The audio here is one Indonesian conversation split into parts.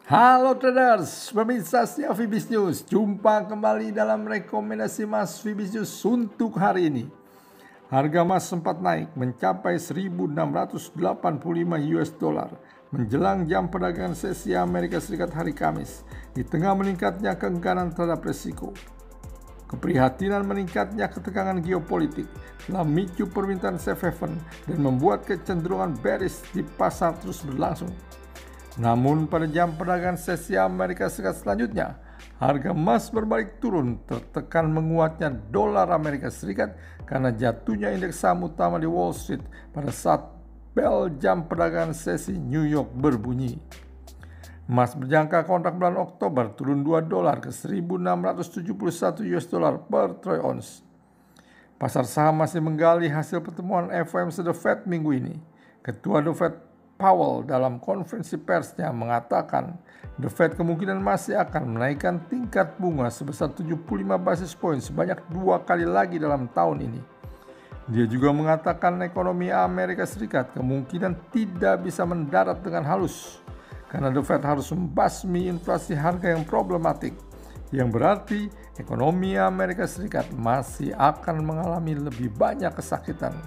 Halo traders, pemirsa setia Fibis News. Jumpa kembali dalam rekomendasi emas Fibis News untuk hari ini. Harga emas sempat naik mencapai 1.685 US dollar menjelang jam perdagangan sesi Amerika Serikat hari Kamis di tengah meningkatnya keengganan terhadap resiko. Keprihatinan meningkatnya ketegangan geopolitik telah memicu permintaan safe haven dan membuat kecenderungan bearish di pasar terus berlangsung. Namun pada jam perdagangan sesi Amerika Serikat selanjutnya, harga emas berbalik turun tertekan menguatnya dolar Amerika Serikat karena jatuhnya indeks saham utama di Wall Street pada saat bel jam perdagangan sesi New York berbunyi. Emas berjangka kontrak bulan Oktober turun 2 dolar ke 1.671 US dollar per troy ounce. Pasar saham masih menggali hasil pertemuan FOMC The Fed minggu ini. Ketua The Fed Powell dalam konferensi persnya mengatakan The Fed kemungkinan masih akan menaikkan tingkat bunga sebesar 75 basis point sebanyak 2 kali lagi dalam tahun ini. Dia juga mengatakan ekonomi Amerika Serikat kemungkinan tidak bisa mendarat dengan halus karena The Fed harus membasmi inflasi harga yang problematik, yang berarti ekonomi Amerika Serikat masih akan mengalami lebih banyak kesakitan.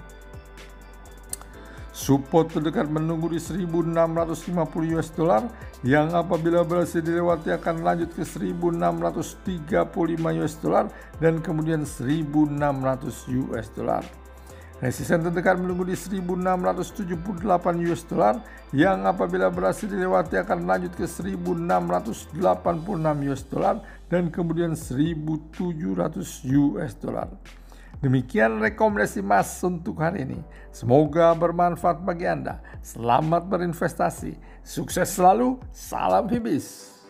Support terdekat menunggu di 1.650 US dollar yang apabila berhasil dilewati akan lanjut ke 1.635 US dollar dan kemudian 1.600 US dollar. Resisten terdekat menunggu di 1.678 US dollar yang apabila berhasil dilewati akan lanjut ke 1.686 US dollar dan kemudian 1.700 US dollar. Demikian rekomendasi emas untuk hari ini. Semoga bermanfaat bagi Anda. Selamat berinvestasi. Sukses selalu. Salam Fibis.